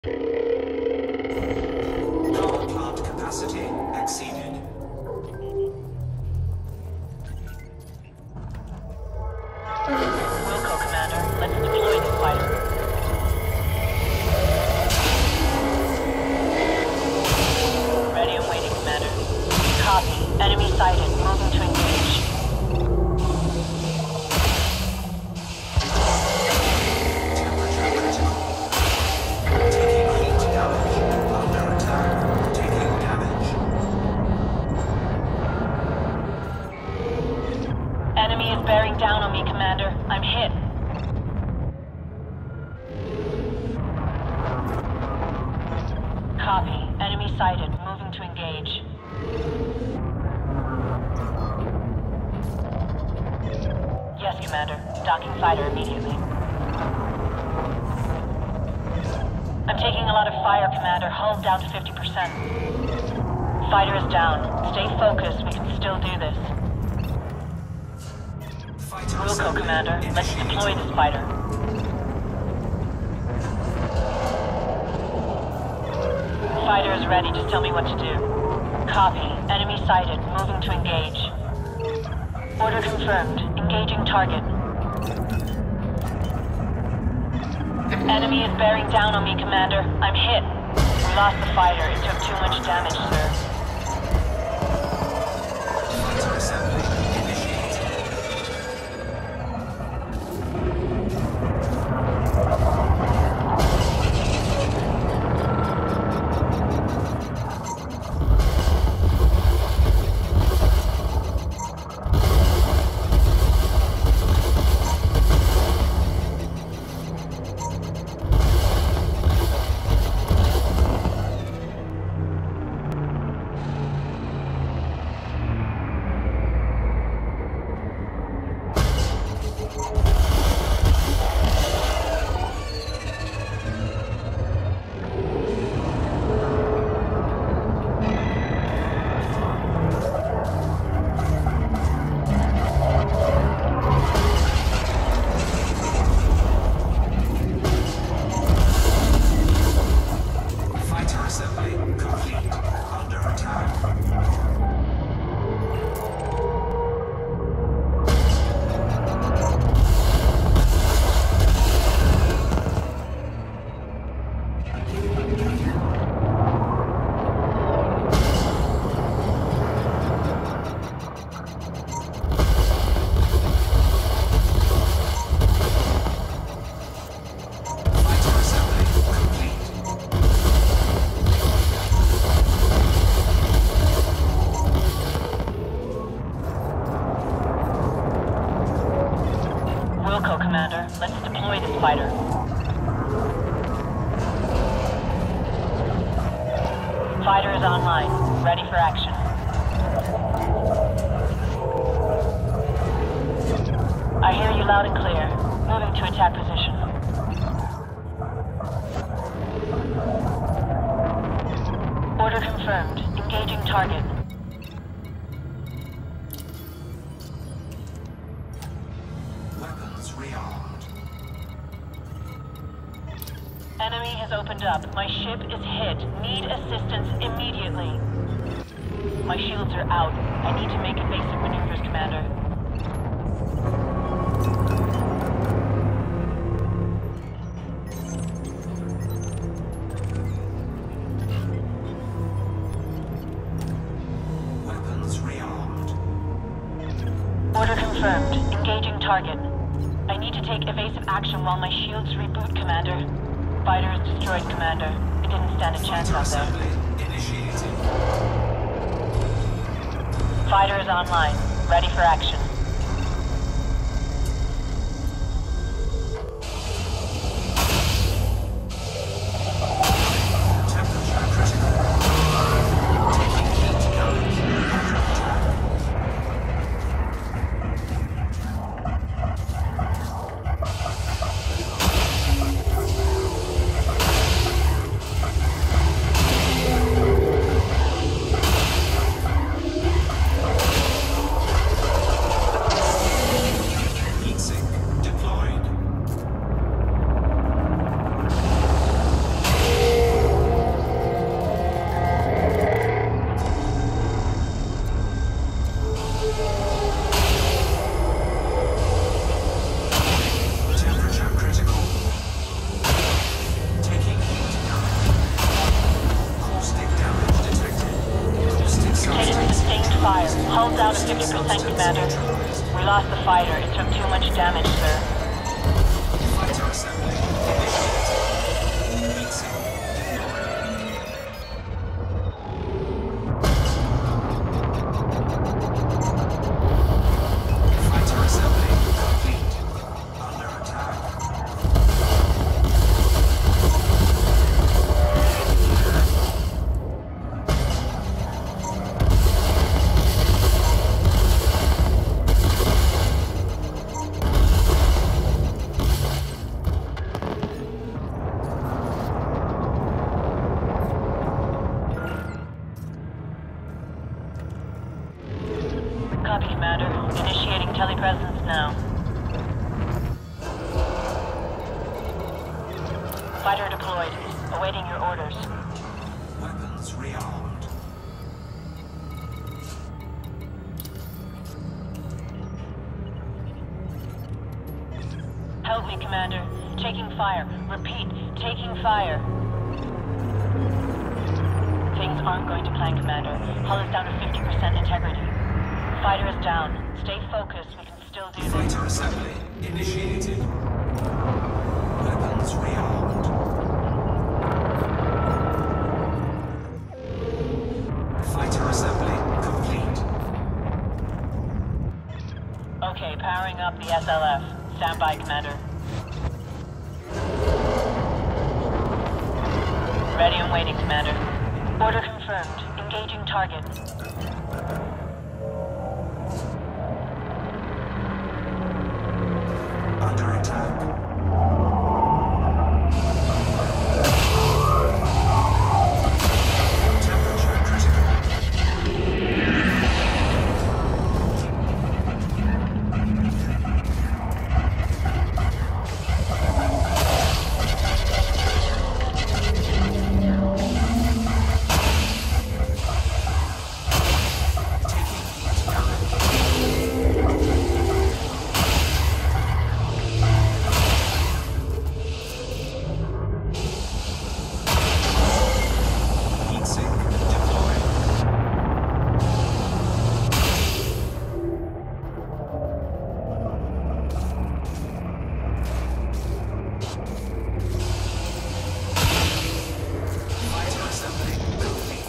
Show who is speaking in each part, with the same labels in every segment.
Speaker 1: Power plant capacity exceeded.
Speaker 2: Wilco, Commander. Let's deploy the fighter. Ready and waiting, Commander. Copy. Enemy sighted. Moving to engage. Enemy is bearing down on me, Commander. I'm hit. Copy. Enemy sighted. Moving to engage. Yes, Commander. Docking fighter immediately. I'm taking a lot of fire, Commander. Hull down to 50%. Fighter is down. Stay focused. We can still do this. Wilco, Commander. Let's deploy this fighter. Fighter is ready. Just tell me what to do. Copy. Enemy sighted. Moving to engage. Order confirmed. Engaging target. Enemy is bearing down on me, Commander. I'm hit. We lost the fighter. It took too much damage, sir.
Speaker 1: Fighter assembly initiated.
Speaker 2: Wilco, Commander. Let's deploy this fighter. Fighter is online. Ready for action. I hear you loud and clear. Moving to attack position. Order confirmed. Engaging target.
Speaker 1: Weapons rearmed.
Speaker 2: Enemy has opened up. My ship is hit. Need assistance immediately. My shields are out. I need to make evasive maneuvers, Commander.
Speaker 1: Weapons rearmed.
Speaker 2: Order confirmed. Engaging target. I need to take evasive action while my shields reboot, Commander. Fighter is destroyed, Commander. It didn't stand a chance
Speaker 1: Fighter
Speaker 2: out there.
Speaker 1: assembly initiated.
Speaker 2: Fighter is online. Ready for action.
Speaker 1: Temperature critical. Taking heat damage.
Speaker 2: Commander. We lost the fighter. It took too much damage, sir.
Speaker 1: Fighter assembly initiated. Heat sink deployed. Fighter assembly complete. Under attack.
Speaker 2: Copy, Commander. Initiating telepresence now. Fighter deployed. Awaiting your orders.
Speaker 1: Weapons rearmed.
Speaker 2: Help me, Commander. Taking fire. Repeat, taking fire. Things aren't going to plan, Commander. Hull is down to 50% integrity. Fighter is down. Stay focused. We can still do this.
Speaker 1: Fighter assembly initiated. Weapons rearmed. Fighter assembly complete.
Speaker 2: Okay, powering up the SLF. Stand by, Commander. Ready and waiting, Commander. Order confirmed. Engaging target.
Speaker 1: Under attack. Temperature critical. Taking heat damage. Heat sink deployed. Fighter assembly complete.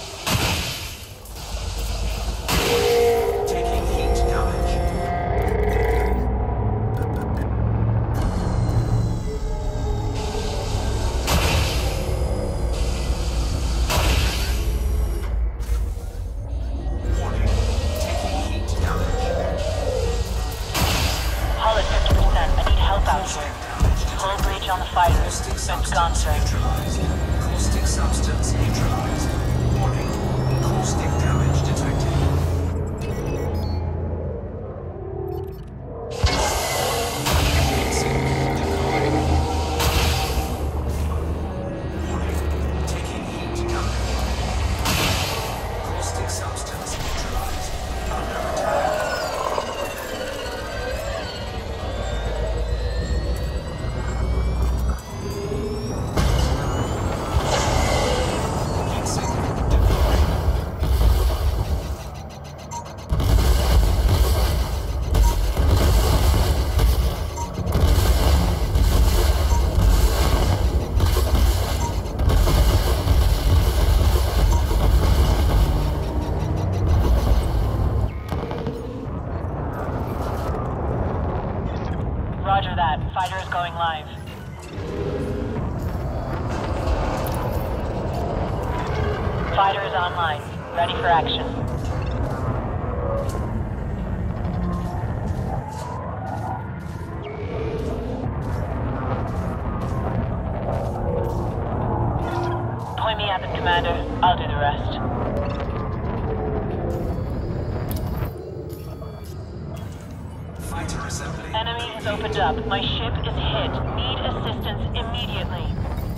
Speaker 1: Taking heat damage. Warning. Taking heat damage.
Speaker 2: Hull at 50%. I need help out
Speaker 1: Caustic
Speaker 2: here.
Speaker 1: damage
Speaker 2: Hull
Speaker 1: detected.
Speaker 2: breach on the fighter.
Speaker 1: Caustic
Speaker 2: It's gone,
Speaker 1: substance
Speaker 2: sir.
Speaker 1: neutralized. Caustic substance neutralized. Warning. Caustic damage detected. Heat sink deployed. Warning. Taking heat damage. Caustic substance neutralized. Under attack. Heat sink deployed.
Speaker 2: Roger that. Fighter is going live. Fighter is online. Ready for action. Point me at them, Commander. I'll do the rest.
Speaker 1: Fighter assembly.
Speaker 2: Enemy has opened up. My ship is hit. Need assistance immediately.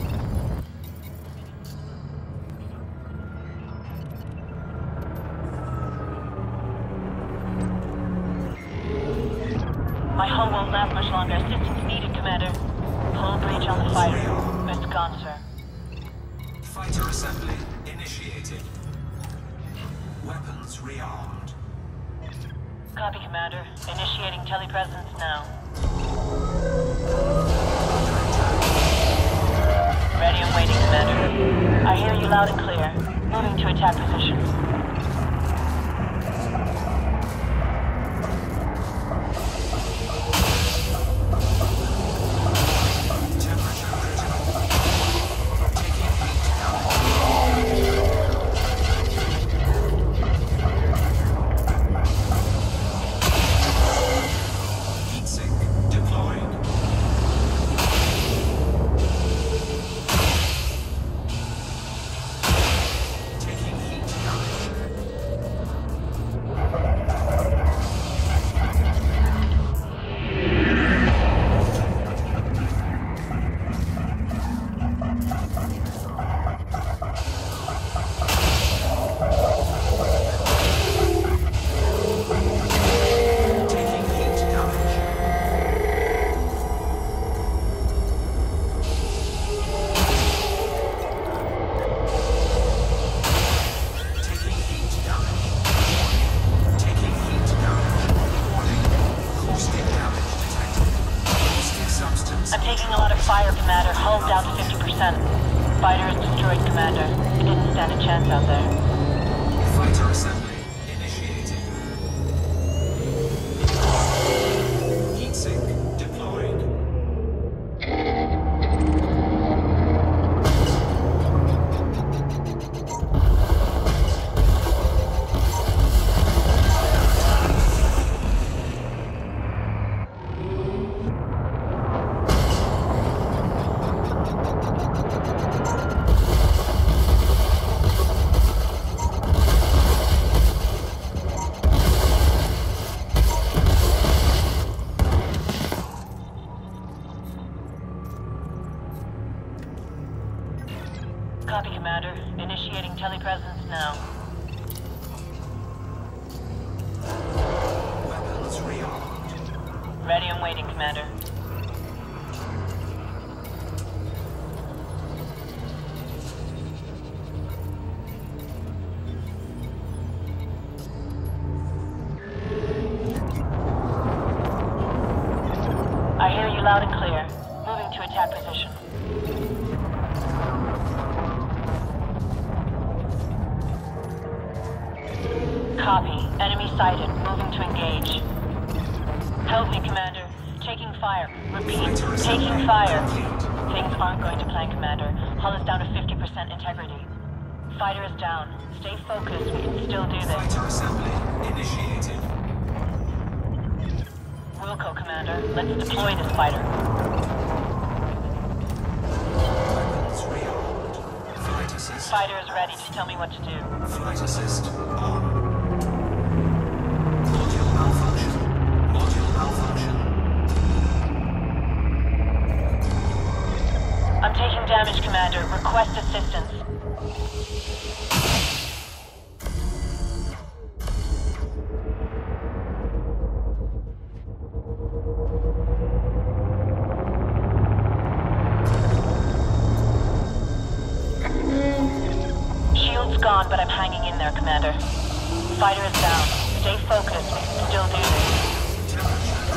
Speaker 2: My hull won't last much longer. Assistance needed, Commander. Hull breach on the fighter. It's gone, sir.
Speaker 1: Fighter assembly initiated. Weapons rearmed.
Speaker 2: Copy, Commander. Initiating telepresence now. Ready and waiting, Commander. I hear you loud and clear. Moving to attack position. I'm taking a lot of fire, Commander. Hull down to 50%. Fighter is destroyed, Commander. It didn't stand a chance out there.
Speaker 1: Fighter assembly initiated. Heat sink deployed.
Speaker 2: Copy, Commander. Initiating telepresence now.
Speaker 1: Weapons rearmed.
Speaker 2: Ready and waiting, Commander. I hear you loud and clear. Moving to attack position. Copy. Enemy sighted. Moving to engage. Help me, Commander. Taking fire. Repeat. Taking fire. Things aren't going to plan, Commander. Hull is down to 50% integrity. Fighter is down. Stay focused. We can still do this.
Speaker 1: Fighter assembly initiated.
Speaker 2: Wilco, Commander. Let's deploy this fighter.
Speaker 1: Weapons rearmed. Flight assist.
Speaker 2: Fighter is ready to tell me what to do.
Speaker 1: Flight assist on. Module malfunction. Module malfunction.
Speaker 2: I'm taking damage, Commander. Request assistance. Shield's gone, but I'm hanging in there, Commander. Fighter is down. Stay focused. We can still do this.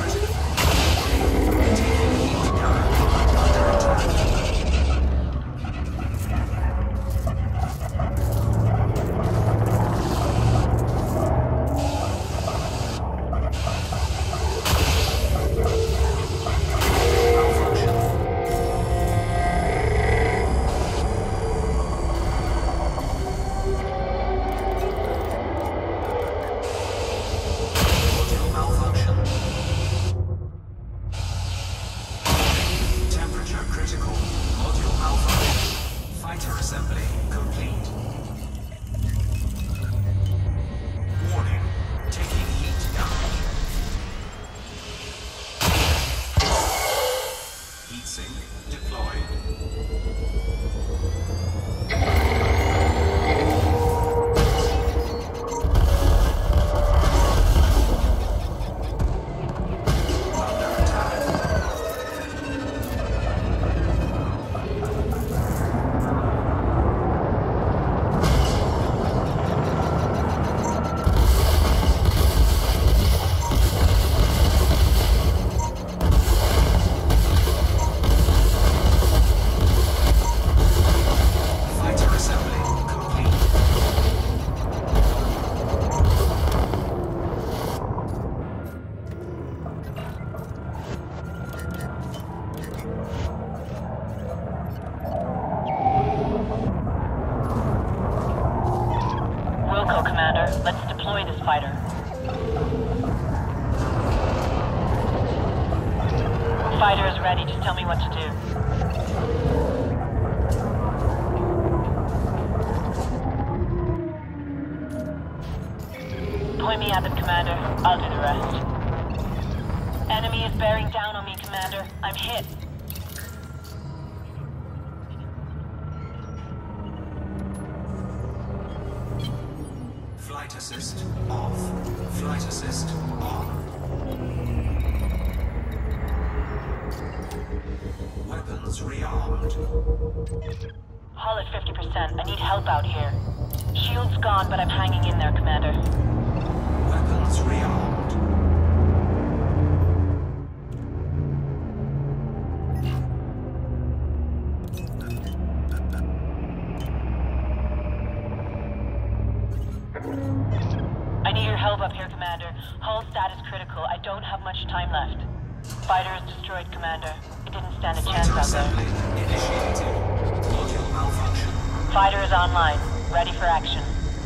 Speaker 2: Let's deploy this fighter. Fighter is ready. Just tell me what to do. Point me at them, Commander. I'll do the rest. Enemy is bearing down on me, Commander. I'm hit.
Speaker 1: Flight assist off. Flight assist on. Weapons rearmed.
Speaker 2: Hull at 50%. I need help out here. Shield's gone, but I'm hanging in there, Commander.
Speaker 1: Weapons rearmed.
Speaker 2: I need your help up here, Commander. Hull status critical. I don't have much time left. Fighter is destroyed, Commander. It didn't stand a chance
Speaker 1: Fighter
Speaker 2: out there.
Speaker 1: assembly initiated. Module malfunction.
Speaker 2: Fighter is online. Ready for action.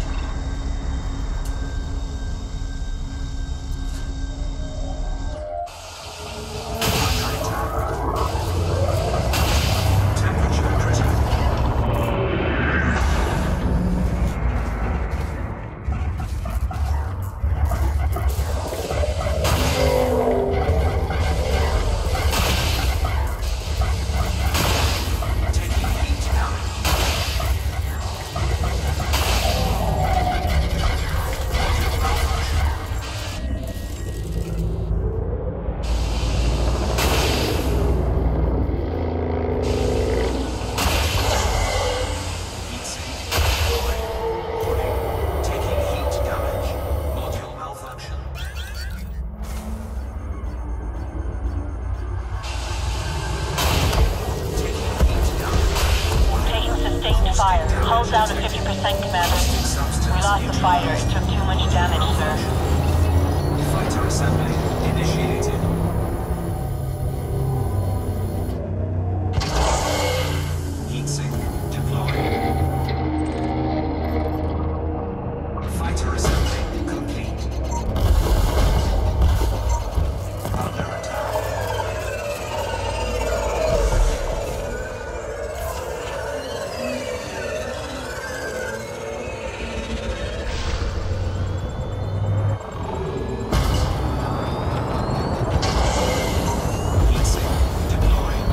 Speaker 1: Temperature critical. Taking heat damage. Module malfunction. Heat sink deployed. Warning. Taking heat damage. Module malfunction. Taking heat damage.
Speaker 2: Taking sustained fire. Hull down to 50%, Commander. We lost the fighter. It took too much damage, sir.
Speaker 1: Fighter assembly initiated. Heat sink deployed. Fighter assembly complete. Under attack. Heat sink deployed.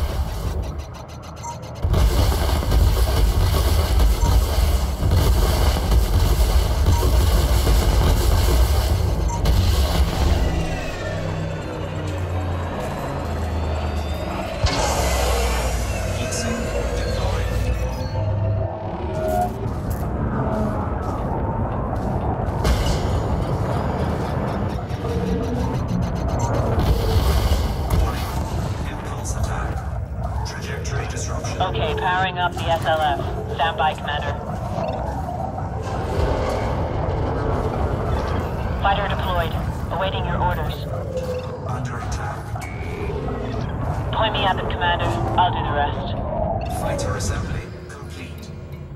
Speaker 1: Heat sink deployed. Warning. Impulse attack. Trajectory disruption.
Speaker 2: Okay, powering up the SLF. Stand by, Commander. Fighter deployed. Awaiting your orders.
Speaker 1: Under attack.
Speaker 2: Point me at them, Commander. I'll do the rest.
Speaker 1: Fighter assembly complete.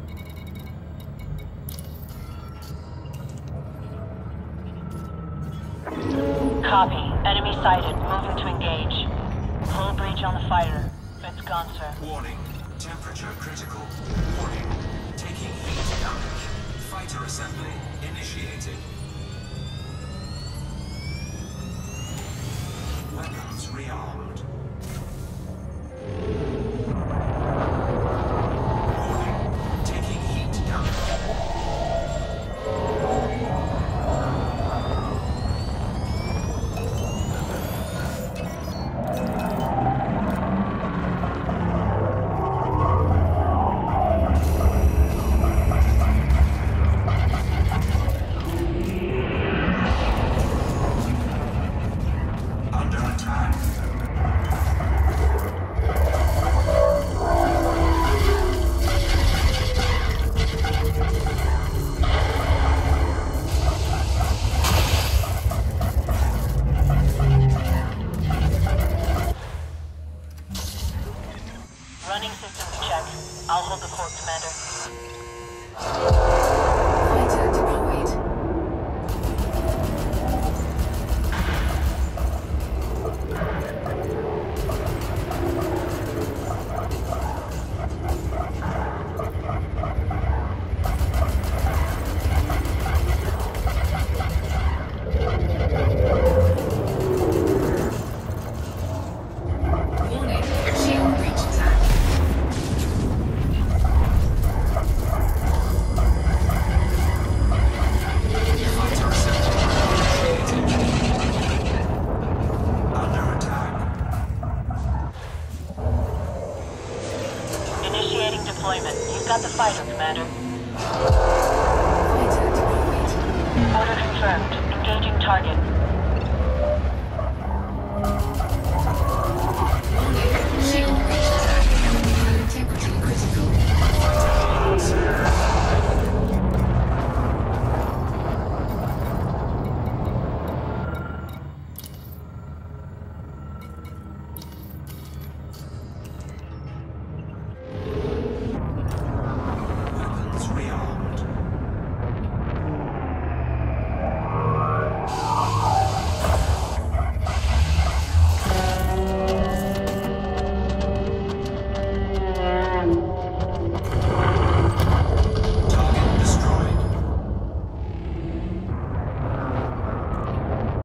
Speaker 2: Copy. Enemy sighted. Moving to engage. Full breach on the fighter. It's gone, sir.
Speaker 1: Warning. Temperature critical. Warning. Taking heat damage. Fighter assembly initiated. Weapons rearmed. Warning. Taking heat damage. Under attack.
Speaker 2: Running systems check. I'll hold the fort, Commander.
Speaker 3: Fighter deployed.
Speaker 2: We've got the fighter, Commander.
Speaker 3: Fighter deployed.
Speaker 2: Order confirmed. Engaging target.